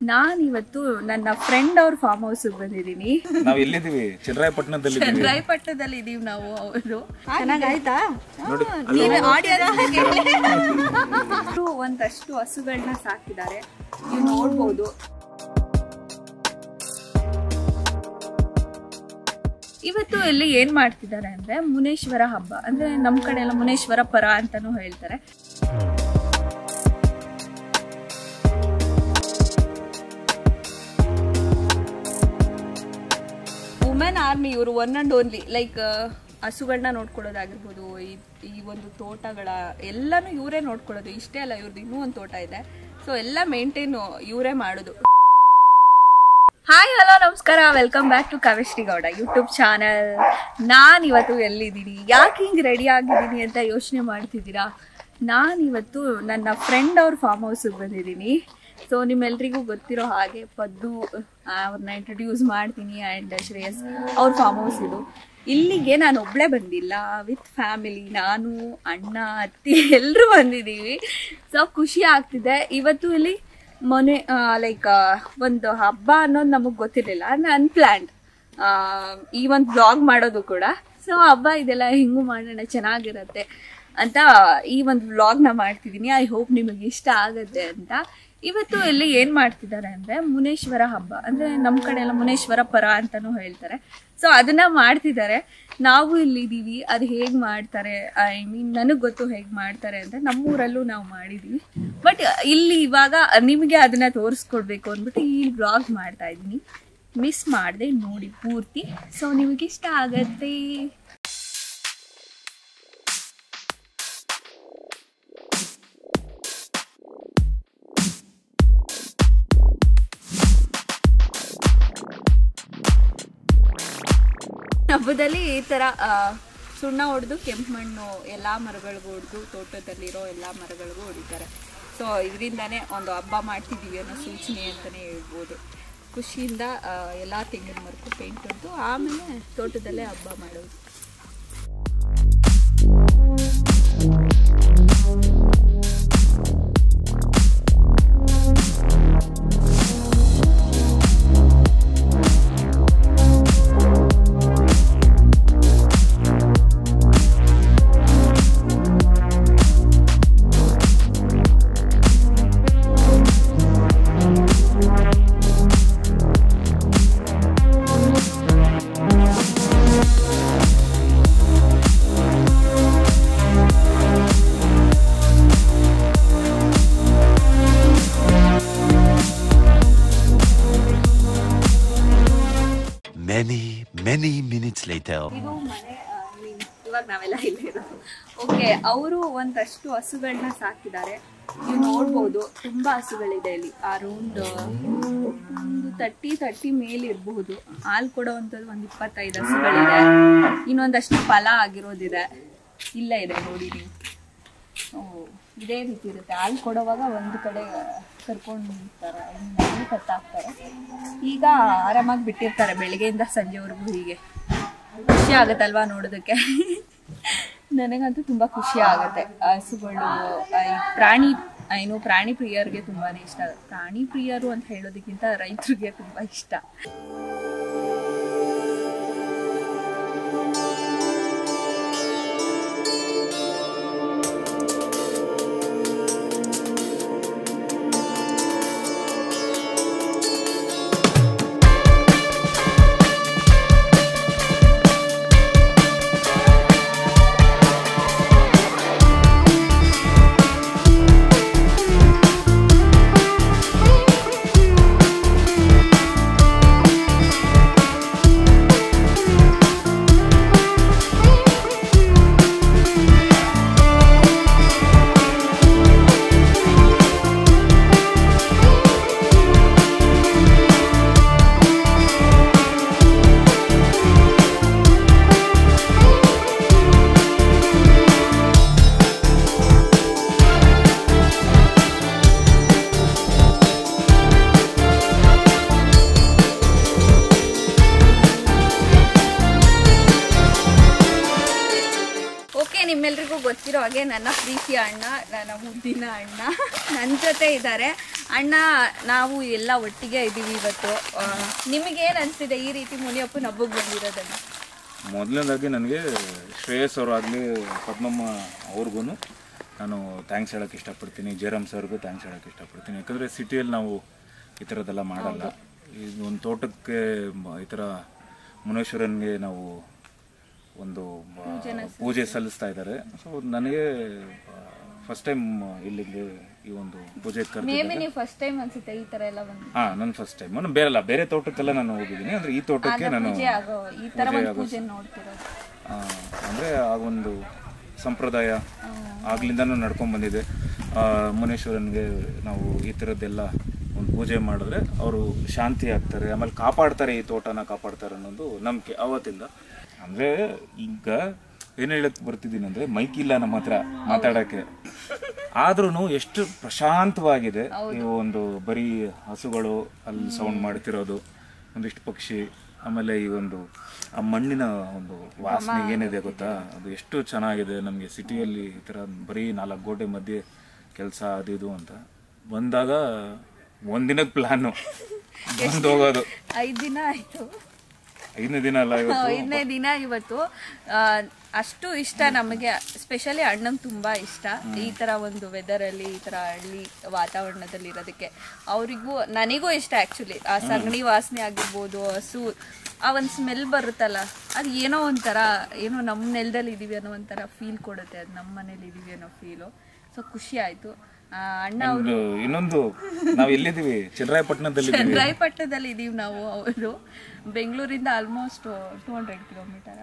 ನಾನಿವತ್ತು ನನ್ನ ಫ್ರೆಂಡ್ ಅವ್ರ ಫಾರ್ಮ್ ಹೌಸ್ ಬಂದಿದ್ದೀನಿ. ನಾವು ಎಲ್ಲಿದ್ದೀವಿ? ಚನ್ನರಾಯಪಟ್ಟಣದಲ್ಲಿ ಇದೀವಿ ನಾವು. ಅವರು ಚೆನ್ನಾಗಾಯ್ತಾ? ಒಂದಷ್ಟು ಹಸುಗಳನ್ನ ಸಾಕಿದ್ದಾರೆ, ನೀವು ನೋಡ್ಬೋದು. ಇವತ್ತು ಇಲ್ಲಿ ಏನ್ ಮಾಡ್ತಿದ್ದಾರೆ ಅಂದ್ರೆ ಮುನೇಶ್ವರ ಹಬ್ಬ, ಅಂದ್ರೆ ನಮ್ ಕಡೆ ಎಲ್ಲ ಮುನೇಶ್ವರ ಪರ ಅಂತಾನು ಹೇಳ್ತಾರೆ. ವುಮೆನ್ ಆರ್ಮಿ ಇವರು ಒನ್ ಅಂಡ್ ಓನ್ಲಿ, ಲೈಕ್ ಹಸುಗಳನ್ನ ನೋಡ್ಕೊಳ್ಳೋದಾಗಿರ್ಬೋದು, ಈ ಒಂದು ತೋಟಗಳ ಎಲ್ಲಾನು ಇವರೇ ನೋಡ್ಕೊಳ್ಳೋದು. ಇಷ್ಟೇ ಅಲ್ಲ, ಇವ್ರದ್ದು ಇನ್ನೂ ಒಂದು ತೋಟ ಇದೆ. ಸೊ ಎಲ್ಲ ಮೇಂಟೈನ್ ಇವರೇ ಮಾಡೋದು. ಹಾಯ್, ಹಲೋ, ನಮಸ್ಕಾರ, welcome back to Kavyashree Gowda YouTube channel. ನಾನಿವತ್ತು ಎಲ್ಲಿದ್ದೀನಿ, ಯಾಕೆ ಹಿಂಗೆ ರೆಡಿ ಆಗಿದ್ದೀನಿ ಅಂತ ಯೋಚನೆ ಮಾಡ್ತಿದ್ದೀರಾ? ನಾನಿವತ್ತು ನನ್ನ ಫ್ರೆಂಡ್ ಅವ್ರ ಫಾರ್ಮ್ ಹೌಸಿಗೆ ಬಂದಿದ್ದೀನಿ. ಸೊ ನಿಮ್ಮೆಲ್ರಿಗೂ ಗೊತ್ತಿರೋ ಹಾಗೆ ಪದ್ದು ಅವ್ರನ್ನ ಇಂಟ್ರೊಡ್ಯೂಸ್ ಮಾಡ್ತೀನಿ. ಆ್ಯಂಡ್ ಶ್ರೇಯಸ್ ಅವ್ರ ಫಾರ್ಮ್ ಹೌಸ್ ಇದು. ಇಲ್ಲಿಗೆ ನಾನು ಒಬ್ಬಳೇ ಬಂದಿಲ್ಲ, ವಿತ್ ಫ್ಯಾಮಿಲಿ, ನಾನು, ಅಣ್ಣ, ಅತ್ತಿ ಎಲ್ಲರೂ ಬಂದಿದ್ದೀವಿ. ಸೊ ಖುಷಿ ಆಗ್ತಿದೆ. ಇವತ್ತು ಇಲ್ಲಿ ಲೈಕ್ ಒಂದು ಹಬ್ಬ ಅನ್ನೋದು ನಮಗೆ ಗೊತ್ತಿರಲಿಲ್ಲ, ಅಂದರೆ ಅನ್ಪ್ಲ್ಯಾನ್ಡ್ ಈ ಒಂದು ವ್ಲಾಗ್ ಮಾಡೋದು ಕೂಡ. ಸೊ ಹಬ್ಬ ಇದೆಲ್ಲ ಹಿಂಗೂ ಮಾಡೋಣ, ಚೆನ್ನಾಗಿರತ್ತೆ ಅಂತ ಈ ಒಂದು ವ್ಲಾಗ್ನ ಮಾಡ್ತಿದ್ದೀನಿ. ಐ ಹೋಪ್ ನಿಮಗೆ ಇಷ್ಟ ಆಗತ್ತೆ ಅಂತ. ಇವತ್ತು ಇಲ್ಲಿ ಏನು ಮಾಡ್ತಿದ್ದಾರೆ ಅಂದರೆ ಮುನೇಶ್ವರ ಹಬ್ಬ, ಅಂದರೆ ನಮ್ಮ ಕಡೆ ಎಲ್ಲ ಮುನೇಶ್ವರ ಪರ ಅಂತಾನು ಹೇಳ್ತಾರೆ. ಸೊ ಅದನ್ನ ಮಾಡ್ತಿದ್ದಾರೆ. ನಾವು ಇಲ್ಲಿದ್ದೀವಿ. ಅದು ಹೇಗೆ ಮಾಡ್ತಾರೆ, ಐ ಮೀನ್ ನನಗೆ ಗೊತ್ತು ಹೇಗೆ ಮಾಡ್ತಾರೆ ಅಂತ. ನಮ್ಮೂರಲ್ಲೂ ನಾವು ಮಾಡಿದ್ದೀವಿ, ಬಟ್ ಇಲ್ಲಿ ಇವಾಗ ನಿಮಗೆ ಅದನ್ನ ತೋರಿಸ್ಕೊಡ್ಬೇಕು ಅಂದ್ಬಿಟ್ಟು ಈ ವ್ಲಾಗ್ ಮಾಡ್ತಾ ಇದ್ದೀನಿ. ಮಿಸ್ ಮಾಡದೆ ನೋಡಿ ಪೂರ್ತಿ. ಸೊ ನಿಮಗೆ ಇಷ್ಟ ಆಗತ್ತೆ. ಹಬ್ಬದಲ್ಲಿ ಈ ಥರ ಸುಣ್ಣ ಹೊಡೆದು ಕೆಂಪು ಮಣ್ಣು ಎಲ್ಲ ಮರಗಳಿಗೂ ಹೊಡೆದು, ತೋಟದಲ್ಲಿರೋ ಎಲ್ಲ ಮರಗಳಿಗೂ ಹೊಡಿತಾರೆ. ಸೊ ಇದರಿಂದನೇ ಒಂದು ಹಬ್ಬ ಮಾಡ್ತಿದ್ದೀವಿ ಅನ್ನೋ ಸೂಚನೆ ಅಂತಲೇ ಹೇಳ್ಬೋದು. ಖುಷಿಯಿಂದ ಎಲ್ಲ ತೆಂಗಿನ ಮರಕ್ಕೂ ಪೇಂಟ್ ಹೊಡೆದು ಆಮೇಲೆ ತೋಟದಲ್ಲೇ ಹಬ್ಬ ಮಾಡೋದು. Many minutes later. ಇದು ಮನೆ, ಇವಾಗ ನಾವೆಲ್ಲ ಇಲ್ಲ ಇರೋದು. ಓಕೆ, ಅವರು ಒಂದಷ್ಟು ಹಸುಗಳನ್ನ ಸಾಕಿದ್ದಾರೆ, ನೀವು ನೋಡ್ಬೋದು. ತುಂಬಾ ಹಸುಗಳಿದೆ ಇಲ್ಲಿ. ಅರೌಂಡ್ ಒಂದು 30 ಮೇಲೆ ಇರಬಹುದು. ಹಾಲು ಕೊಡೋವಂಥದ್ದು ಒಂದು 25 ಹಸುಗಳಿದೆ. ಇನ್ನೊಂದಷ್ಟು ಫಲ ಆಗಿರೋದಿದೆ, ಇಲ್ಲೇ ಇದೆ ನೋಡಿ ನೀವು. ಇದೇ ರೀತಿ ಇರುತ್ತೆ. ಹಾಲು ಕೊಡೋವಾಗ ಒಂದು ಕಡೆ ಕರ್ಕೊಂಡು ಹೋಗ್ತಾರೆ, ಕತ್ತಾಕ್ತಾರೆ. ಈಗ ಆರಾಮಾಗಿ ಬಿಟ್ಟಿರ್ತಾರೆ ಬೆಳಗ್ಗೆಯಿಂದ ಸಂಜೆವರೆಗೂ. ಹೀಗೆ ಖುಷಿ ಆಗುತ್ತಲ್ವಾ ನೋಡೋದಕ್ಕೆ? ನನಗಂತೂ ತುಂಬ ಖುಷಿ ಆಗುತ್ತೆ. ಹಸುಗಳು, ಪ್ರಾಣಿ ಪ್ರಿಯರಿಗೆ ತುಂಬಾ ಇಷ್ಟ. ಪ್ರಾಣಿ ಪ್ರಿಯರು ಅಂತ ಹೇಳೋದಕ್ಕಿಂತ ರೈತರಿಗೆ ತುಂಬ ಇಷ್ಟ. ನಿಮ್ಮೆಲ್ರಿಗೂ ಗೊತ್ತಿರೋ ಹಾಗೆ ನನ್ನ ಪ್ರೀತಿಯ ಅಣ್ಣ, ನನ್ನ ಮುದ್ದಿನ ಅಣ್ಣ ನನ್ನ ಜೊತೆ ಇದ್ದಾರೆ. ಅಣ್ಣ ನಾವು ಎಲ್ಲ ಒಟ್ಟಿಗೆ ಇದ್ದೀವಿ ಇವತ್ತು. ನಿಮಗೇನು ಅನಿಸ್ತಿದೆ ಈ ರೀತಿ ಮುನಿಯಪ್ಪನ ಹಬ್ಬಕ್ಕೆ ಬಂದಿರೋದನ್ನ? ಮೊದಲನೇದಾಗಿ ನನಗೆ ಶ್ರೇಯಸ್ ಅವರಾಗಲಿ ಪದ್ಮಮ್ಮ ಅವ್ರಿಗೂ ನಾನು ಥ್ಯಾಂಕ್ಸ್ ಹೇಳೋಕ್ಕೆ ಇಷ್ಟಪಡ್ತೀನಿ. ಜಯರಾಮ್ ಸರ್ಗೂ ಥ್ಯಾಂಕ್ಸ್ ಹೇಳೋಕ್ಕೆ ಇಷ್ಟಪಡ್ತೀನಿ. ಯಾಕಂದರೆ ಸಿಟಿಯಲ್ಲಿ ನಾವು ಈ ಥರದ್ದೆಲ್ಲ ಮಾಡಲ್ಲ. ಇದು ಒಂದು ತೋಟಕ್ಕೆ ಈ ಥರ ಮುನೇಶ್ವರನಿಗೆ ನಾವು ಒಂದು ಪೂಜೆ ಸಲ್ಲಿಸ್ತಾ ಇದ್ದಾರೆ. ಸೊ ನನಗೆ ಫಸ್ಟ್ ಟೈಮ್ ಇಲ್ಲಿಗೆ ಈ ಒಂದು ಪೂಜೆ ಫಸ್ಟ್ ಟೈಮ್ ಅನ್ಸುತ್ತೆ ಈ ತರ ಎಲ್ಲ ಬಂದು. ನನ್ನ ಫಸ್ಟ್ ಟೈಮ್. ನಾನು ಬೇರೆ ತೋಟಕ್ಕೆಲ್ಲ ನಾನು ಹೋಗಿದ್ದೀನಿ. ಅಂದ್ರೆ ಈ ತೋಟಕ್ಕೆ ನಾನು ಅಂದ್ರೆ ಆ ಒಂದು ಸಂಪ್ರದಾಯ ಆಗ್ಲಿಂದಾನು ನಡ್ಕೊಂಡ್ ಬಂದಿದೆ. ಮುನೇಶ್ವರನ್ಗೆ ನಾವು ಈ ಥರದ್ದೆಲ್ಲ ಒಂದು ಪೂಜೆ ಮಾಡಿದ್ರೆ ಅವರು ಶಾಂತಿ ಆಗ್ತಾರೆ, ಆಮೇಲೆ ಕಾಪಾಡ್ತಾರೆ, ಈ ತೋಟನ ಕಾಪಾಡ್ತಾರೆ ಅನ್ನೋದು ನಂಬಿಕೆ ಅವತ್ತಿಂದ. ಅಂದರೆ ಈಗ ಏನು ಹೇಳಕ್ಕೆ ಬರ್ತಿದ್ದೀನಿ ಅಂದರೆ ಮೈಕ್ ಇಲ್ಲ ನಮ್ಮ ಹತ್ರ ಮಾತಾಡೋಕ್ಕೆ, ಆದ್ರೂ ಎಷ್ಟು ಪ್ರಶಾಂತವಾಗಿದೆ. ಈ ಒಂದು ಬರೀ ಹಸುಗಳು ಅಲ್ಲಿ ಸೌಂಡ್ ಮಾಡ್ತಿರೋದು, ಒಂದಿಷ್ಟು ಪಕ್ಷಿ, ಆಮೇಲೆ ಈ ಒಂದು ಆ ಮಣ್ಣಿನ ಒಂದು ವಾಸನೆ ಏನಿದೆ ಗೊತ್ತಾ, ಅದು ಎಷ್ಟು ಚೆನ್ನಾಗಿದೆ. ನಮಗೆ ಸಿಟಿಯಲ್ಲಿ ಈ ಥರ ಬರೀ 4 ಗೋಡೆ ಮಧ್ಯೆ ಕೆಲಸ ಅದು ಇದು ಅಂತ ಬಂದಾಗ ಒಂದಿನಕ್ಕೆ ಪ್ಲಾನು ಬಂದು ಹೋಗೋದು. 5 ದಿನ ಆಯ್ತು. 5ನೇ ದಿನ ಅಲ್ಲ ಇವತ್ತು, 5ನೇ ದಿನ ಇವತ್ತು. ಅಷ್ಟು ಇಷ್ಟ ನಮಗೆ, ಸ್ಪೆಷಲಿ ಅಣ್ಣಂಗೆ ತುಂಬ ಇಷ್ಟ ಈ ಥರ ಒಂದು ವೆದರಲ್ಲಿ, ಈ ಥರ ಹಳ್ಳಿ ವಾತಾವರಣದಲ್ಲಿ ಇರೋದಕ್ಕೆ. ಅವರಿಗೂ ನನಗೂ ಇಷ್ಟ ಆ್ಯಕ್ಚುಲಿ. ಆ ಸಗಣಿ ವಾಸನೆ ಆಗಿರ್ಬೋದು, ಹಸು ಆ ಒಂದು ಸ್ಮೆಲ್ ಬರುತ್ತಲ್ಲ, ಅದು ಏನೋ ಒಂಥರ, ಏನೋ ನಮ್ಮ ನೆಲದಲ್ಲಿ ಇದ್ದೀವಿ ಅನ್ನೋ ಒಂಥರ ಫೀಲ್ ಕೊಡುತ್ತೆ. ಅದು ನಮ್ಮ ಮನೇಲಿ ಇದ್ದೀವಿ ಅನ್ನೋ ಫೀಲು. ಸೊ ಖುಷಿ ಆಯಿತು. ಅಣ್ಣ ಅವರು ಇನ್ನೊಂದು ನಾವು ಎಲ್ಲಿದ್ದೀವಿ, ಚನ್ನರಾಯಪಟ್ಟಣದಲ್ಲಿ ಇದೀವಿ ನಾವು. ಅವರು ಬೆಂಗಳೂರಿಂದ almost 200 kilometre,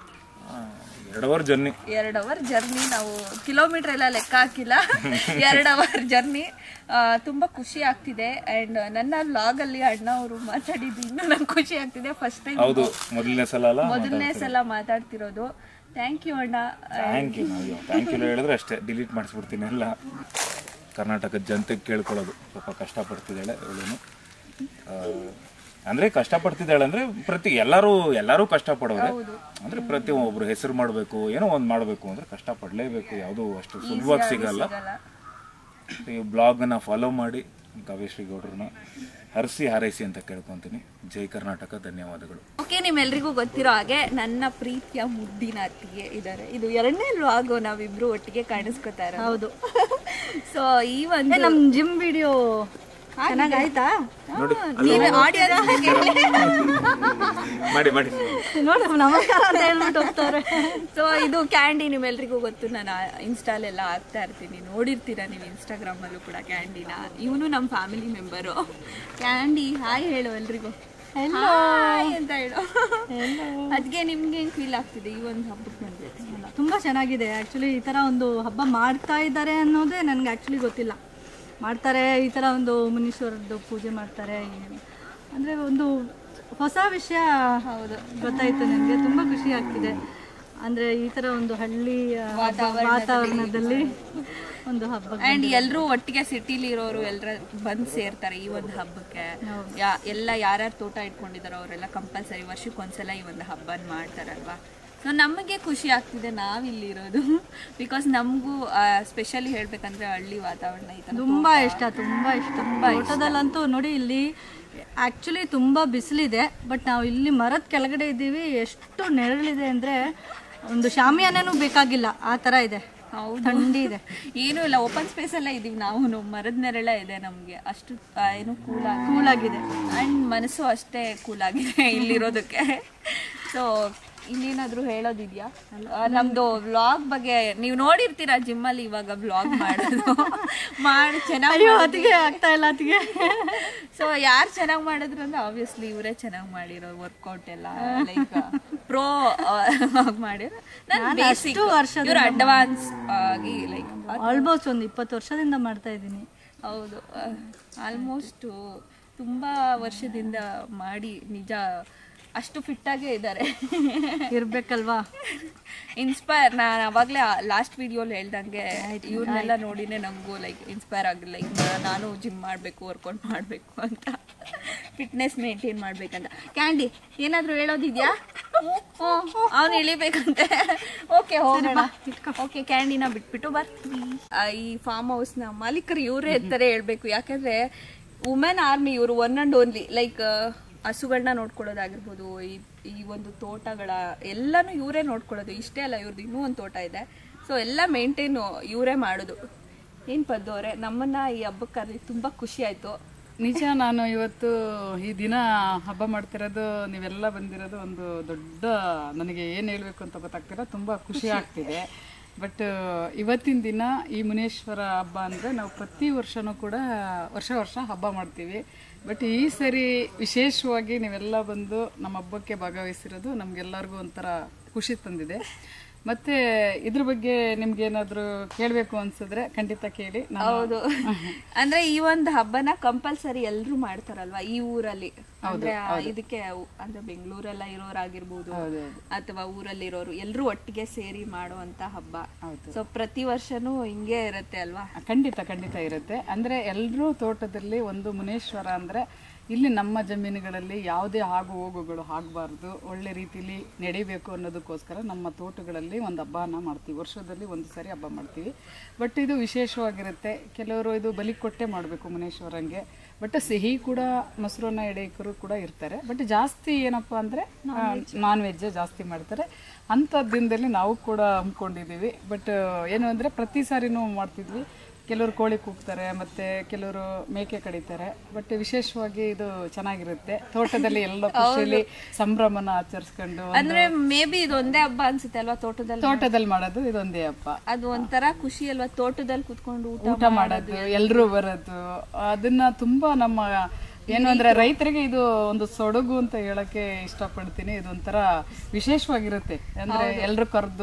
2 hour journey. 2 hour journey. ನಾವು ಕಿಲೋಮೀಟರ್ ಎಲ್ಲ ಲೆಕ್ಕ ಹಾಕಿಲ್ಲ, 2 ಅವರ್ ಜರ್ನಿ. ತುಂಬ ಖುಷಿ ಆಗ್ತಿದೆ. ಆ್ಯಂಡ್ ನನ್ನ ವ್ಲಾಗಲ್ಲಿ ಅಣ್ಣ ಅವರು ಮಾತಾಡಿದ್ದು ಇನ್ನೂ ನಂಗೆ ಖುಷಿ ಆಗ್ತಿದೆ. ಫಸ್ಟ್ ಟೈಮ್, ಹೌದು, ಮೊದಲನೇ ಸಲ ಮಾತಾಡ್ತಿರೋದು. ಥ್ಯಾಂಕ್ ಯು ಅಣ್ಣ. ಥ್ಯಾಂಕ್ ಯು ಹೇಳಿದ್ರೆ ಅಷ್ಟೇ ಡಿಲೀಟ್ ಮಾಡಿಸ್ಬಿಡ್ತೀನಿ ಎಲ್ಲ. ಕರ್ನಾಟಕದ ಜನತೆಗೆ ಕೇಳ್ಕೊಳ್ಳೋದು, ಸ್ವಲ್ಪ ಕಷ್ಟಪಡ್ತಿದ್ದಾಳೆ ಇವಳು. ಅಂದರೆ ಕಷ್ಟಪಡ್ತಿದ್ದಾಳೆ ಅಂದರೆ ಎಲ್ಲರೂ ಕಷ್ಟಪಡೋರೆ. ಅಂದರೆ ಪ್ರತಿ ಒಬ್ಬರು ಹೆಸರು ಮಾಡಬೇಕು, ಏನೋ ಒಂದು ಮಾಡಬೇಕು ಅಂದರೆ ಕಷ್ಟಪಡಲೇಬೇಕು. ಯಾವುದೂ ಅಷ್ಟು ಸುಲಭವಾಗಿ ಸಿಗಲ್ಲ. ಈ ಬ್ಲಾಗ್ನ ಫಾಲೋ ಮಾಡಿ ಕಾವ್ಯಶ್ರೀ ಗೌಡ್ರನ್ನ ಹರಸಿ ಹಾರೈಸಿ ಅಂತ ಕೇಳ್ಕೊತೀನಿ. ಜೈ ಕರ್ನಾಟಕ, ಧನ್ಯವಾದಗಳು. ಓಕೆ, ನಿಮ್ಮೆಲ್ರಿಗೂ ಗೊತ್ತಿರೋ ಹಾಗೆ ನನ್ನ ಪ್ರೀತಿಯ ಮುದ್ದಿನ ಅತ್ತಿಗೆ ಇದ್ದಾರೆ. ಇದು 2ನೇ ವ್ಲಾಗ್, ನಾವಿಬ್ರು ಒಟ್ಟಿಗೆ ಕಾಣಿಸ್ಕೊತಾ ಇರೋದು. ಹೌದು. ಸೊ ಈ ಒಂದು ನಮ್ಮ ಜಿಮ್ ವಿಡಿಯೋ ಚೆನ್ನಾಗಾಯ್ತಾ? ಮಾಡಿ ನಮಸ್ಕಾರ ಅಂತ ಹೇಳ್ಬಿಟ್ಟು ಹೋಗ್ತಾರೆ. ಸೊ ಇದು ಕ್ಯಾಂಡಿ, ನಿಮ್ಮೆಲ್ರಿಗೂ ಗೊತ್ತು, ನಾನು ಇನ್ಸ್ಟಾಲೆಲ್ಲ ಹಾಕ್ತಾ ಇರ್ತೀನಿ, ನೋಡಿರ್ತೀರ ನೀವು ಇನ್ಸ್ಟಾಗ್ರಾಮಲ್ಲೂ ಕೂಡ ಕ್ಯಾಂಡಿನ. ಇವನು ನಮ್ಮ ಫ್ಯಾಮಿಲಿ ಮೆಂಬರು. ಕ್ಯಾಂಡಿ ಹಾಯ್ ಹೇಳು ಎಲ್ರಿಗೂ. ಹಾಯ್ ಅಂತ ಹೇಳು. ಅದಕ್ಕೆ ನಿಮ್ಗೆ ಹೆಂಗೆ ಫೀಲ್ ಆಗ್ತಿದೆ ಈ ಒಂದು ಹಬ್ಬಕ್ಕೆ ಬಂದಿದೆ? ತುಂಬ ಚೆನ್ನಾಗಿದೆ. ಆ್ಯಕ್ಚುಲಿ ಈ ಥರ ಒಂದು ಹಬ್ಬ ಮಾಡ್ತಾ ಇದ್ದಾರೆ ಅನ್ನೋದೇ ನನಗೆ ಆ್ಯಕ್ಚುಲಿ ಗೊತ್ತಿಲ್ಲ. ಮಾಡ್ತಾರೆ, ಈ ಥರ ಒಂದು ಮುನೀಶ್ವರದ್ದು ಪೂಜೆ ಮಾಡ್ತಾರೆ ಅಂದರೆ ಒಂದು ಹೊಸ ವಿಷಯ. ಹೌದು, ಗೊತ್ತಾಯಿತು ನನಗೆ. ತುಂಬ ಖುಷಿ ಆಗ್ತಿದೆ. ಅಂದರೆ ಈ ಥರ ಒಂದು ಹಳ್ಳಿ ವಾತಾವರಣದಲ್ಲಿ ಒಂದು ಹಬ್ಬ. ಆ್ಯಂಡ್ ಎಲ್ಲರೂ ಒಟ್ಟಿಗೆ ಸಿಟಿಲಿ ಇರೋರು ಎಲ್ಲರ ಬಂದು ಸೇರ್ತಾರೆ ಈ ಒಂದು ಹಬ್ಬಕ್ಕೆ. ಯಾರ್ಯಾರು ತೋಟ ಇಟ್ಕೊಂಡಿದ್ದಾರೋ ಅವರೆಲ್ಲ ಕಂಪಲ್ಸರಿ ವರ್ಷಕ್ಕೊಂದ್ಸಲ ಈ ಒಂದು ಹಬ್ಬನ ಮಾಡ್ತಾರಲ್ವಾ. ಸೊ ನಮಗೆ ಖುಷಿ ಆಗ್ತಿದೆ ನಾವಿಲ್ಲಿರೋದು. ಬಿಕಾಸ್ ನಮಗೂ ಸ್ಪೆಷಲಿ ಹೇಳಬೇಕಂದ್ರೆ ಹಳ್ಳಿ ವಾತಾವರಣ ಈ ಥರ ತುಂಬ ಇಷ್ಟ. ತೋಟದಲ್ಲಂತೂ ನೋಡಿ, ಇಲ್ಲಿ ಆ್ಯಕ್ಚುಲಿ ತುಂಬ ಬಿಸಿಲಿದೆ, ಬಟ್ ನಾವು ಇಲ್ಲಿ ಮರದ ಕೆಳಗಡೆ ಇದ್ದೀವಿ. ಎಷ್ಟು ನೆರಳಿದೆ ಅಂದರೆ ಒಂದು ಶಾಮಿಯಾನೂ ಬೇಕಾಗಿಲ್ಲ, ಆ ಥರ ಇದೆ. ಹೌದು, ಥಂಡಿ ಇದೆ, ಏನೂ ಇಲ್ಲ, ಓಪನ್ ಸ್ಪೇಸಲ್ಲೇ ಇದ್ದೀವಿ ನಾವು. ಮರದ ನೆರಳೇ ಇದೆ ನಮಗೆ. ಅಷ್ಟು ಏನು ಕೂಲಾಗಿದೆ. ಆ್ಯಂಡ್ ಮನಸ್ಸು ಅಷ್ಟೇ ಕೂಲಾಗಿದೆ ಇಲ್ಲಿರೋದಕ್ಕೆ. ಸೊ ಇನ್ನೇನಾದರೂ ಹೇಳೋದಿದೆಯಾ? ನಮ್ಮದು ವ್ಲಾಗ್ ಬಗ್ಗೆ ನೀವು ನೋಡಿರ್ತೀರ, ಜಿಮ್ಮಲ್ಲಿ ಇವಾಗ ವ್ಲಾಗ್ ಮಾಡೋದು ಚೆನ್ನಾಗಿ ಆಗ್ತಾ ಇಲ್ಲ ಅತಿಗೆ. ಸೊ ಯಾರು ಚೆನ್ನಾಗಿ ಮಾಡಿದ್ರು ಅಂದ್ರೆ ಆಬ್ವಿಯಸ್ಲಿ ಇವರೇ ಚೆನ್ನಾಗಿ ಮಾಡಿರೋ ವರ್ಕೌಟ್ ಎಲ್ಲ, ಲೈಕ್ ಪ್ರೋ ಮಾಡಿರೋ. ಇವರು ಅಡ್ವಾನ್ಸ್ ಆಗಿ ಲೈಕ್ ಆಲ್ಮೋಸ್ಟ್ ಒಂದು 20 ವರ್ಷದಿಂದ ಮಾಡ್ತಾ ಇದ್ದೀನಿ. ಹೌದು, ಆಲ್ಮೋಸ್ಟ್ ತುಂಬ ವರ್ಷದಿಂದ ಮಾಡಿ ನಿಜ ಅಷ್ಟು ಫಿಟ್ಟಾಗೇ ಇದ್ದಾರೆ. ಇರಬೇಕಲ್ವಾ, ಇನ್ಸ್ಪೈರ್. ನಾನು ಅವಾಗಲೇ ಲಾಸ್ಟ್ ವಿಡಿಯೋಲಿ ಹೇಳ್ದಂಗೆ ಇವ್ರನ್ನೆಲ್ಲ ನೋಡಿನೇ ನನಗೂ ಲೈಕ್ ಇನ್ಸ್ಪೈರ್ ಆಗಿಲ್ಲ. ಈಗ ನಾನು ಜಿಮ್ ಮಾಡಬೇಕು, ವರ್ಕೌಟ್ ಮಾಡಬೇಕು ಅಂತ. ಫಿಟ್ನೆಸ್ ಮೇಂಟೈನ್ ಮಾಡ್ಬೇಕಂತ. ಕ್ಯಾಂಡಿ ಏನಾದ್ರು ಹೇಳೋದಿದ್ಯಾ? ಅವ್ನು ಇಳಿಬೇಕಂತೆ. ಓಕೆ ಹೋಗೋಣ. ಓಕೆ ಕ್ಯಾಂಡಿನ ಬಿಟ್ಬಿಟ್ಟು ಬರ್ತೀವಿ. ಈ ಫಾರ್ಮ್ ಹೌಸ್ ನ ಮಾಲೀಕರು ಇವರೇ ಇರ್ತಾರೆ ಹೇಳ್ಬೇಕು. ಯಾಕಂದ್ರೆ ವುಮೆನ್ ಆರ್ಮಿ ಇವರು ಒನ್ ಅಂಡ್ ಓನ್ಲಿ. ಲೈಕ್ ಹಸುಗಳನ್ನ ನೋಡ್ಕೊಳ್ಳೋದಾಗಿರ್ಬೋದು, ಈ ಒಂದು ತೋಟಗಳ ಎಲ್ಲಾನು ಇವರೇ ನೋಡ್ಕೊಳ್ಳೋದು. ಇಷ್ಟೇ ಅಲ್ಲ, ಇವ್ರದ್ದು ಇನ್ನೂ ಒಂದು ತೋಟ ಇದೆ. ಸೊ ಎಲ್ಲ ಮೇಂಟೈನು ಇವರೇ ಮಾಡೋದು. ಏನ್ ಪದ್ದು ಅವರೇ, ನಮ್ಮನ್ನ ಈ ಹಬ್ಬಕ್ಕೆ ಕರೆದಿ ತುಂಬಾ ಖುಷಿ ಆಯ್ತು. ನಿಜ. ನಾನು ಇವತ್ತು ಈ ದಿನ ಹಬ್ಬ ಮಾಡ್ತಿರೋದು, ನೀವೆಲ್ಲ ಬಂದಿರೋದು ಒಂದು ದೊಡ್ಡ, ನನಗೆ ಏನು ಹೇಳಬೇಕು ಅಂತ ಗೊತ್ತಾಗ್ತಿಲ್ಲ, ತುಂಬ ಖುಷಿ ಆಗ್ತಿದೆ. ಬಟ್ ಇವತ್ತಿನ ದಿನ ಈ ಮುನೇಶ್ವರ ಹಬ್ಬ ಅಂದರೆ ನಾವು ಪ್ರತಿ ವರ್ಷವೂ ಕೂಡ ವರ್ಷ ಹಬ್ಬ ಮಾಡ್ತೀವಿ. ಬಟ್ ಈ ಸರಿ ವಿಶೇಷವಾಗಿ ನೀವೆಲ್ಲ ಬಂದು ನಮ್ಮ ಹಬ್ಬಕ್ಕೆ ಭಾಗವಹಿಸಿರೋದು ನಮಗೆಲ್ಲರಿಗೂ ಒಂಥರ ಖುಷಿ ತಂದಿದೆ. ಮತ್ತೆ ಇದ್ರ ಬಗ್ಗೆ ನಿಮ್ಗೆ ಏನಾದ್ರು ಕೇಳಬೇಕು ಅನ್ಸಿದ್ರೆ ಖಂಡಿತ ಕೇಳಿ. ಹೌದು, ಅಂದ್ರೆ ಈ ಒಂದು ಹಬ್ಬನ ಕಂಪಲ್ಸರಿ ಎಲ್ರು ಮಾಡ್ತಾರಲ್ವಾ ಈ ಊರಲ್ಲಿ. ಅಂದ್ರೆ ಇದಕ್ಕೆ ಅಂದ್ರೆ ಬೆಂಗಳೂರೆಲ್ಲ ಇರೋರಾಗಿರ್ಬೋದು ಅಥವಾ ಊರಲ್ಲಿ ಇರೋರು ಎಲ್ರು ಒಟ್ಟಿಗೆ ಸೇರಿ ಮಾಡುವಂತ ಹಬ್ಬ. ಸೊ ಪ್ರತಿ ವರ್ಷನೂ ಹಿಂಗೆ ಇರತ್ತೆ ಅಲ್ವಾ? ಖಂಡಿತ ಇರುತ್ತೆ. ಅಂದ್ರೆ ಎಲ್ರೂ ತೋಟದಲ್ಲಿ ಒಂದು ಮುನೇಶ್ವರ ಅಂದ್ರೆ ಇಲ್ಲಿ ನಮ್ಮ ಜಮೀನುಗಳಲ್ಲಿ ಯಾವುದೇ ಆಗು ಹೋಗುಗಳು ಆಗಬಾರ್ದು, ಒಳ್ಳೆ ರೀತಿಲಿ ನಡಿಬೇಕು ಅನ್ನೋದಕ್ಕೋಸ್ಕರ ನಮ್ಮ ತೋಟಗಳಲ್ಲಿ ಒಂದು ಹಬ್ಬನ ಮಾಡ್ತೀವಿ. ವರ್ಷದಲ್ಲಿ ಒಂದು ಸಾರಿ ಹಬ್ಬ ಮಾಡ್ತೀವಿ. ಬಟ್ ಇದು ವಿಶೇಷವಾಗಿರುತ್ತೆ. ಕೆಲವರು ಇದು ಬಲಿ ಕೊಟ್ಟೆ ಮಾಡಬೇಕು ಮುನೇಶ್ವರಂಗೆ. ಬಟ್ ಸಿಹಿ ಕೂಡ ಮೊಸರನ್ನ ಎಡೆಯಕರು ಕೂಡ ಇರ್ತಾರೆ. ಬಟ್ ಜಾಸ್ತಿ ಏನಪ್ಪ ಅಂದರೆ ನಾನ್ ವೆಜ್ಜೇ ಜಾಸ್ತಿ ಮಾಡ್ತಾರೆ. ಅಂಥ ದಿನದಲ್ಲಿ ನಾವು ಕೂಡ ಹಮ್ಮಿಕೊಂಡಿದ್ದೀವಿ. ಬಟ್ ಏನು ಅಂದರೆ ಪ್ರತಿ ಸಾರಿನೂ ಮಾಡ್ತಿದ್ವಿ. ಕೆಲವರು ಕೋಳಿ ಕೂಗ್ತಾರೆ, ಮತ್ತೆ ಕೆಲವರು ಮೇಕೆ ಕಡಿತಾರೆ. ಬಟ್ ವಿಶೇಷವಾಗಿ ಇದು ಚೆನ್ನಾಗಿರುತ್ತೆ. ತೋಟದಲ್ಲಿ ಎಲ್ಲ ಖುಷಿಯಲ್ಲಿ ಸಂಭ್ರಮನ ಆಚರಿಸ್ಕೊಂಡು, ಅಂದ್ರೆ ಮೇ ಬಿ ಇದು ಒಂದೇ ಹಬ್ಬ ಅನ್ಸುತ್ತೆ ಅಲ್ವಾ ತೋಟದಲ್ಲಿ ಮಾಡೋದು ಇದೊಂದೇ ಹಬ್ಬ. ಅದು ಒಂಥರ ಖುಷಿ ಅಲ್ವಾ, ತೋಟದಲ್ಲಿ ಕುತ್ಕೊಂಡು ಊಟ ಮಾಡೋದು, ಎಲ್ರೂ ಬರೋದು. ಅದನ್ನ ತುಂಬಾ ನಮ್ಮ ಏನು ಅಂದ್ರೆ ರೈತರಿಗೆ ಇದು ಒಂದು ಸೊಡಗು ಅಂತ ಹೇಳಕ್ಕೆ ಇಷ್ಟಪಡ್ತೀನಿ. ಇದು ಒಂಥರ ವಿಶೇಷವಾಗಿರುತ್ತೆ. ಅಂದ್ರೆ ಎಲ್ರು ಕರೆದು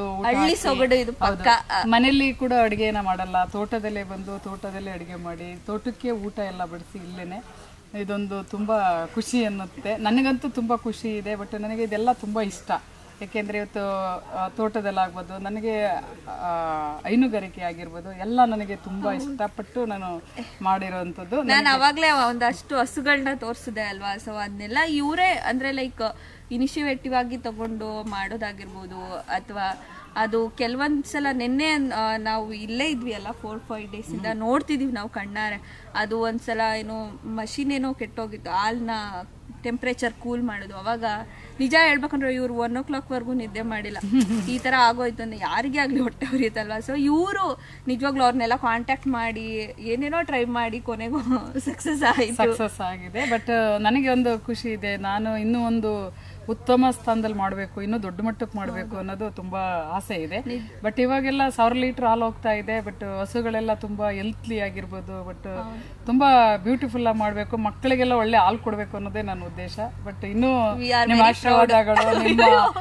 ಮನೇಲಿ ಕೂಡ ಅಡಿಗೆನ ಮಾಡಲ್ಲ, ತೋಟದಲ್ಲೇ ಬಂದು ತೋಟದಲ್ಲೇ ಅಡಿಗೆ ಮಾಡಿ ತೋಟಕ್ಕೆ ಊಟ ಎಲ್ಲ ಬಡಿಸಿ ಇಲ್ಲೇನೆ. ಇದೊಂದು ತುಂಬಾ ಖುಷಿ ಅನ್ನುತ್ತೆ. ನನಗಂತೂ ತುಂಬಾ ಖುಷಿ ಇದೆ. ಬಟ್ ನನಗೆ ಇದೆಲ್ಲ ತುಂಬಾ ಇಷ್ಟ. ಯಾಕೆಂದರೆ ಇವತ್ತು ತೋಟದಲ್ಲಾಗ್ಬೋದು, ನನಗೆ ಹೈನುಗಾರಿಕೆ ಆಗಿರ್ಬೋದು, ಎಲ್ಲ ನನಗೆ ತುಂಬ ಇಷ್ಟಪಟ್ಟು ನಾನು ಮಾಡಿರೋವಂಥದ್ದು. ನಾನು ಅವಾಗಲೇ ಒಂದಷ್ಟು ಹಸುಗಳನ್ನ ತೋರಿಸಿದೆ ಅಲ್ವಾ. ಸೊ ಅದನ್ನೆಲ್ಲ ಇವರೇ ಅಂದರೆ ಲೈಕ್ ಇನಿಷಿಯೇಟಿವ್ ಆಗಿ ತಗೊಂಡು ಮಾಡೋದಾಗಿರ್ಬೋದು. ಅಥವಾ ಅದು ಕೆಲವೊಂದ್ಸಲ ನಿನ್ನೆ ನಾವು ಇಲ್ಲೇ ಇದ್ವಿ ಅಲ್ಲ, 4-5 ಡೇಸಿಂದ ನೋಡ್ತಿದೀವಿ ನಾವು ಕಣ್ಣಾರೆ. ಅದು ಒಂದ್ಸಲ ಏನೋ ಮಷಿನ್ ಏನೋ ಕೆಟ್ಟೋಗಿತ್ತು, ಹಾಲನ್ನ ಟೆಂಪ್ರೇಚರ್ ಕೂಲ್ ಮಾಡೋದು. ಅವಾಗ ನಿಜ ಹೇಳ್ಬೇಕಂದ್ರೆ ಇವ್ರು 1 o'clock ನಿದ್ದೆ ಮಾಡಿಲ್ಲ. ಈ ತರ ಆಗೋಯ್ತು ಅಂದ್ರೆ ಯಾರಿಗೆ ಆಗ್ಲಿ ಹೊಟ್ಟೆ ಉರಿಯುತ್ತಲ್ವಾ. ಸೊ ಇವರು ನಿಜವಾಗ್ಲೂ ಅವ್ರನ್ನೆಲ್ಲ ಕಾಂಟ್ಯಾಕ್ಟ್ ಮಾಡಿ ಏನೇನೋ ಟ್ರೈ ಮಾಡಿ ಕೊನೆಗೂ ಸಕ್ಸಸ್ ಆಗಿದೆ. ಬಟ್ ನನಗೆ ಒಂದು ಖುಷಿ ಇದೆ. ನಾನು ಇನ್ನೂ ಒಂದು ಉತ್ತಮ ಸ್ಥಾನದಲ್ಲಿ ಮಾಡಬೇಕು, ಇನ್ನೂ ದೊಡ್ಡ ಮಟ್ಟಕ್ಕೆ ಮಾಡಬೇಕು ಅನ್ನೋದು ತುಂಬಾ ಆಸೆ ಇದೆ. ಬಟ್ ಇವಾಗೆಲ್ಲ 1000 ಲೀಟರ್ ಹಾಲು ಹೋಗ್ತಾ ಇದೆ. ಬಟ್ ಹಸುಗಳೆಲ್ಲ ತುಂಬಾ ಹೆಲ್ತ್ಲಿ ಆಗಿರ್ಬೋದು. ಬಟ್ ತುಂಬಾ ಬ್ಯೂಟಿಫುಲ್ ಆಗಿ ಮಾಡಬೇಕು, ಮಕ್ಕಳಿಗೆಲ್ಲ ಒಳ್ಳೆ ಹಾಲು ಕೊಡಬೇಕು ಅನ್ನೋದೇ ನನ್ನ ಉದ್ದೇಶ. ಬಟ್ ಇನ್ನೂ ನಿಮ್ಮ ಆಶೀರ್ವಾದಗಳು, ನಿಮ್ಮ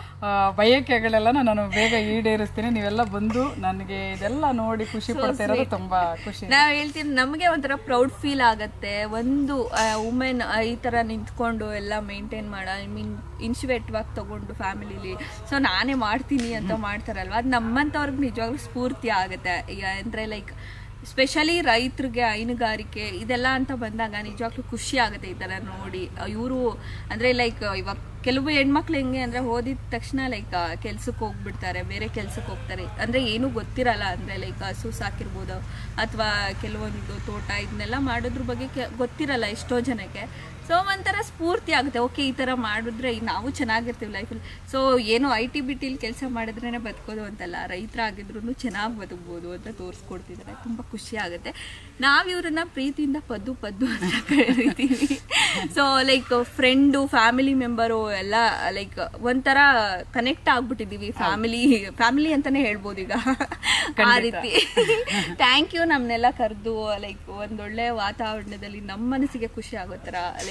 ಬಯಕೆಗಳೆಲ್ಲ ನಾನು ಬೇಗ ಈಡೇರಿಸ್ತೀನಿ. ನೀವೆಲ್ಲ ಬಂದು ನನಗೆ ಇದೆಲ್ಲ ನೋಡಿ ಖುಷಿ ಪಡ್ತಾ ಇರೋದು ತುಂಬಾ ಖುಷಿ. ನಾವ್ ಹೇಳ್ತೀನಿ, ನಮಗೆ ಒಂಥರ ಪ್ರೌಡ್ ಫೀಲ್ ಆಗತ್ತೆ. ಒಂದು ವುಮೆನ್ ಈ ತರ ನಿಂತ್ಕೊಂಡು ಎಲ್ಲ ಮೇಂಟೈನ್ ಮಾಡ, ಐ ಮೀನ್ ಇನಿಷಿಯೇಟಿವ್ ಆಗಿ ತಗೊಂಡು ಫ್ಯಾಮಿಲಿಲಿ ಸೊ ನಾನೇ ಮಾಡ್ತೀನಿ ಅಂತ ಮಾಡ್ತಾರಲ್ವ, ಅದು ನಮ್ಮಂಥವ್ರಿಗೆ ನಿಜವಾಗ್ಲೂ ಸ್ಫೂರ್ತಿ ಆಗುತ್ತೆ. ಅಂದರೆ ಲೈಕ್ ಸ್ಪೆಷಲಿ ರೈತರಿಗೆ ಹೈನುಗಾರಿಕೆ ಇದೆಲ್ಲ ಅಂತ ಬಂದಾಗ ನಿಜವಾಗ್ಲೂ ಖುಷಿ ಆಗುತ್ತೆ ಈ ಥರ ನೋಡಿ. ಇವರು ಅಂದರೆ ಲೈಕ್ ಇವಾಗ ಕೆಲವು ಹೆಣ್ಮಕ್ಳು ಹೆಂಗೆ ಅಂದರೆ ಓದಿದ ತಕ್ಷಣ ಲೈಕ್ ಕೆಲ್ಸಕ್ಕೆ ಹೋಗ್ಬಿಡ್ತಾರೆ, ಬೇರೆ ಕೆಲ್ಸಕ್ಕೆ ಹೋಗ್ತಾರೆ. ಅಂದರೆ ಏನೂ ಗೊತ್ತಿರಲ್ಲ. ಅಂದರೆ ಲೈಕ್ ಹಸು ಸಾಕಿರ್ಬೋದು ಅಥವಾ ಕೆಲವೊಂದು ತೋಟ ಇದನ್ನೆಲ್ಲ ಮಾಡೋದ್ರ ಬಗ್ಗೆ ಗೊತ್ತಿರಲ್ಲ ಎಷ್ಟೋ ಜನಕ್ಕೆ. ಸೊ ಒಂಥರ ಸ್ಫೂರ್ತಿ ಆಗುತ್ತೆ, ಓಕೆ ಈ ಥರ ಮಾಡಿದ್ರೆ ನಾವು ಚೆನ್ನಾಗಿರ್ತೀವಿ ಲೈಫಲ್ಲಿ. ಸೊ ಏನು IT BTಲಿ ಕೆಲಸ ಮಾಡಿದ್ರೇ ಬದುಕೋದು ಅಂತಲ್ಲ, ರೈತರಾಗಿದ್ರು ಚೆನ್ನಾಗಿ ಬದುಕ್ಬೋದು ಅಂತ ತೋರಿಸ್ಕೊಡ್ತಿದ್ದಾರೆ. ತುಂಬ ಖುಷಿ ಆಗುತ್ತೆ. ನಾವು ಇವ್ರನ್ನ ಪ್ರೀತಿಯಿಂದ ಪದ್ದು ಅಂತ ಕರೀತೀವಿ. So like friend, family member ಎಲ್ಲ ಲೈಕ್ ಒಂಥರ ಕನೆಕ್ಟ್ ಆಗ್ಬಿಟ್ಟಿದೀವಿ. ಫ್ಯಾಮಿಲಿ ಅಂತಾನೆ ಹೇಳ್ಬೋದು ಈಗ, ಆ ರೀತಿ. ಥ್ಯಾಂಕ್ ಯು ನಮ್ಮನ್ನೆಲ್ಲ ಕರೆದು ಲೈಕ್ ಒಂದೊಳ್ಳೆ ವಾತಾವರಣದಲ್ಲಿ ನಮ್ಮ ಮನಸ್ಸಿಗೆ ಖುಷಿ ಆಗೋ ಥರ ಲೈಕ್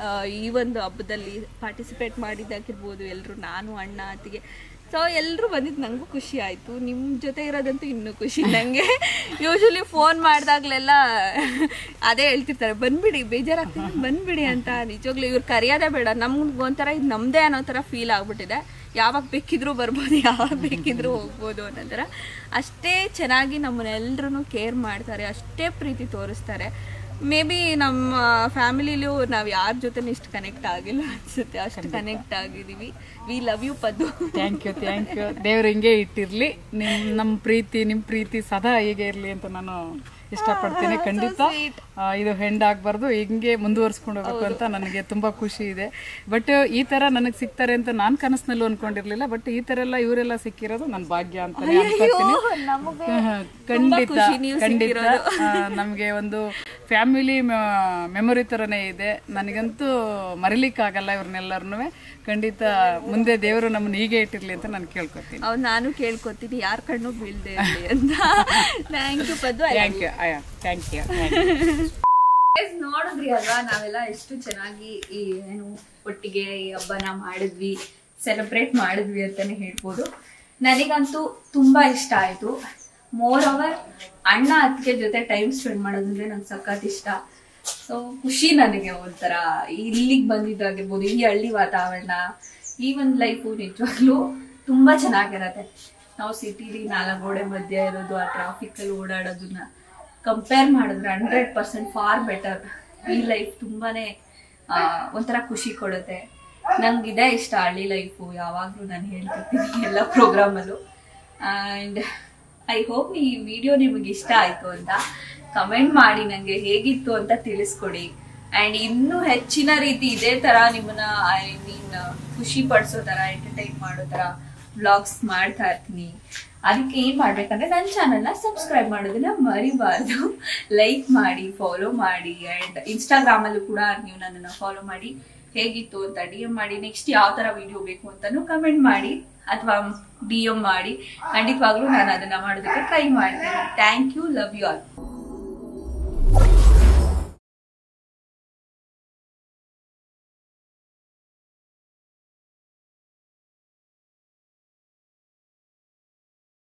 ಈ ಒಂದು ಹಬ್ಬದಲ್ಲಿ ಪಾರ್ಟಿಸಿಪೇಟ್ ಮಾಡಿದ್ದಾಗಿರ್ಬೋದು ಎಲ್ಲರೂ, ನಾನು ಅಣ್ಣ ಅತ್ತಿಗೆ. ಸೊ ಎಲ್ಲರೂ ಬಂದಿದ್ದು ನನಗೂ ಖುಷಿ ಆಯಿತು. ನಿಮ್ಮ ಜೊತೆ ಇರೋದಂತೂ ಇನ್ನೂ ಖುಷಿ ನನಗೆ. ಯೂಶ್ವಲಿ ಫೋನ್ ಮಾಡಿದಾಗಲೆಲ್ಲ ಅದೇ ಹೇಳ್ತಿರ್ತಾರೆ, ಬಂದ್ಬಿಡಿ ಬೇಜಾರಾಗ್ತದೆ ಬಂದ್ಬಿಡಿ ಅಂತ. ನಿಜವಾಗ್ಲೂ ಇವ್ರು ಕರೆಯೋದೇ ಬೇಡ, ನಮ್ಗೆ ಒಂಥರ ಇದು ನಮ್ಮದೇ ಅನ್ನೋ ಥರ ಫೀಲ್ ಆಗ್ಬಿಟ್ಟಿದೆ. ಯಾವಾಗ ಬೇಕಿದ್ರೂ ಬರ್ಬೋದು, ಯಾವಾಗ ಬೇಕಿದ್ರೂ ಹೋಗ್ಬೋದು ಅನ್ನೋ ಥರ. ಅಷ್ಟೇ ಚೆನ್ನಾಗಿ ನಮ್ಮನ್ನೆಲ್ಲರೂ ಕೇರ್ ಮಾಡ್ತಾರೆ, ಅಷ್ಟೇ ಪ್ರೀತಿ ತೋರಿಸ್ತಾರೆ. ಮೇ ಬಿ ನಮ್ಮ ಫ್ಯಾಮಿಲಿಲೂ ನಾವು ಯಾರ ಜೊತೆ ಇಷ್ಟು ಕನೆಕ್ಟ್ ಆಗಿಲ್ಲ ಅನ್ಸುತ್ತೆ, ಅಷ್ಟು ಕನೆಕ್ಟ್ ಆಗಿದ್ದೀವಿ. We love you Paddu. Thank you. ದೇವ್ರು ಹಿಂಗೆ ಇಟ್ಟಿರ್ಲಿ, ನಮ್ಮ ಪ್ರೀತಿ ಸದಾ ಹೀಗೆ ಇರಲಿ ಅಂತ ನಾನು ಇಷ್ಟಪಡ್ತೀನಿ. ಖಂಡಿತ ಇದು ಹೆಂಡ್ ಆಗ್ಬಾರ್ದು, ಹಿಂಗೆ ಮುಂದುವರ್ಸ್ಕೊಂಡು ಹೋಗ್ಬೇಕು ಅಂತ ನನಗೆ ತುಂಬಾ ಖುಷಿ ಇದೆ. ಬಟ್ ಈ ತರ ನನಗೆ ಸಿಗ್ತಾರೆ ಅಂತ ನಾನು ಕನಸಿನಲ್ಲೂ ಅನ್ಕೊಂಡಿರ್ಲಿಲ್ಲ. ಬಟ್ ಈ ತರ ಎಲ್ಲ ಇವರೆಲ್ಲ ಸಿಕ್ಕಿರೋದು ನನ್ನ ಭಾಗ್ಯ ಅಂತ ಅನ್ಕೊತೀನಿ. ಖಂಡಿತ ನಮ್ಗೆ ಒಂದು ಫ್ಯಾಮಿಲಿ ಮೆಮೊರಿ ತರನೇ ಇದೆ. ನನಗಂತೂ ಮರಿಲಿಕ್ಕಾಗಲ್ಲ ಇವ್ರನ್ನೆಲ್ಲರನ್ನೂ. ಖಂಡಿತ ಮುಂದೆ ದೇವರು ನಮ್ಮನ್ನ ಹೀಗೆ ಇಟ್ಟಿರ್ಲಿ ಅಂತ ನಾನು ಕೇಳ್ಕೊತೀನಿ. ನಾನು ಕೇಳ್ಕೊತೀನಿ, ಯಾರ ಕಣ್ಣು ಬೀಳ್ದೆ ಇರಲಿ ಅಂತ. Thank you Paddu. Thank you. ನೋಡಿದ್ರಿ ಅಲ್ವಾ, ನಾವೆಲ್ಲ ಎಷ್ಟು ಚೆನ್ನಾಗಿ ಈ ಒಟ್ಟಿಗೆ ಈ ಹಬ್ಬನ ಮಾಡಿದ್ವಿ, ಸೆಲೆಬ್ರೇಟ್ ಮಾಡಿದ್ವಿ ಅಂತಾನೆ ಹೇಳ್ಬೋದು. ನನಗಂತೂ ತುಂಬಾ ಇಷ್ಟ ಆಯ್ತು. ಮೋರ್ ಓವರ್ ಅಣ್ಣ ಅತ್ತಿಗೆ ಜೊತೆ ಟೈಮ್ ಸ್ಪೆಂಡ್ ಮಾಡೋದಂದ್ರೆ ನಂಗೆ ಸಖತ್ ಇಷ್ಟ. ಸೊ ಖುಷಿ ನನಗೆ ಒಂಥರ ಇಲ್ಲಿಗೆ ಬಂದಿದ್ದಾಗಿರ್ಬೋದು, ಈ ಹಳ್ಳಿ ವಾತಾವರಣ, ಈ ಒಂದು ಲೈಫು ನಿಜವಾಗ್ಲೂ ತುಂಬಾ ಚೆನ್ನಾಗಿರತ್ತೆ. ನಾವು ಸಿಟಿಲಿ 4 ಗೋಡೆ ಮಧ್ಯೆ ಇರೋದು, ಆ ಟ್ರಾಫಿಕ್ ಅಲ್ಲಿ ಓಡಾಡೋದನ್ನ ಕಂಪೇರ್ ಮಾಡಿದ್ರೆ 100% ಫಾರ್ ಬೆಟರ್. ಈ ಲೈಫ್ ತುಂಬಾನೇ ಒಂಥರ ಖುಷಿ ಕೊಡುತ್ತೆ. ನಂಗಿದೆ ಇಷ್ಟ ಹಳ್ಳಿ ಲೈಫು, ಯಾವಾಗ್ಲೂ ನಾನು ಹೇಳ್ತಿರ್ತೀನಿ ಎಲ್ಲ ಪ್ರೋಗ್ರಾಮಲ್ಲೂ. ಅಂಡ್ ಐ ಹೋಪ್ ಈ ವಿಡಿಯೋ ನಿಮಗೆ ಇಷ್ಟ ಆಯ್ತು ಅಂತ ಕಮೆಂಟ್ ಮಾಡಿ ನಂಗೆ ಹೇಗಿತ್ತು ಅಂತ ತಿಳಿಸ್ಕೊಡಿ. ಅಂಡ್ ಇನ್ನೂ ಹೆಚ್ಚಿನ ರೀತಿ ಇದೇ ತರ ನಿಮ್ಮನ್ನ ಖುಷಿ ಪಡಿಸೋ ತರ, ಎಂಟರ್ಟೈನ್ ಮಾಡೋ ತರ ವ್ಲಾಗ್ಸ್ ಮಾಡ್ತಾ ಇರ್ತೀನಿ. ಅದಕ್ಕೆ ಏನ್ ಮಾಡ್ಬೇಕಂದ್ರೆ ನನ್ನ ಚಾನಲ್ನ ಸಬ್ಸ್ಕ್ರೈಬ್ ಮಾಡೋದನ್ನ ಮರಿಬಾರ್ದು. ಲೈಕ್ ಮಾಡಿ, ಫಾಲೋ ಮಾಡಿ. ಅಂಡ್ ಇನ್ಸ್ಟಾಗ್ರಾಮ್ ಅಲ್ಲೂ ಕೂಡ ನೀವು ನನ್ನನ್ನು ಫಾಲೋ ಮಾಡಿ. ಹೇಗಿತ್ತು ಅಂತ DM ಮಾಡಿ. ನೆಕ್ಸ್ಟ್ ಯಾವ ತರ ವಿಡಿಯೋ ಬೇಕು ಅಂತಾನು ಕಮೆಂಟ್ ಮಾಡಿ ಅಥವಾ DM ಮಾಡಿ. ಖಂಡಿತವಾಗ್ಲೂ ನಾನು ಅದನ್ನ ಮಾಡೋದಕ್ಕೆ ಟ್ರೈ ಮಾಡ್ತೀನಿ. Thank you. Love you all.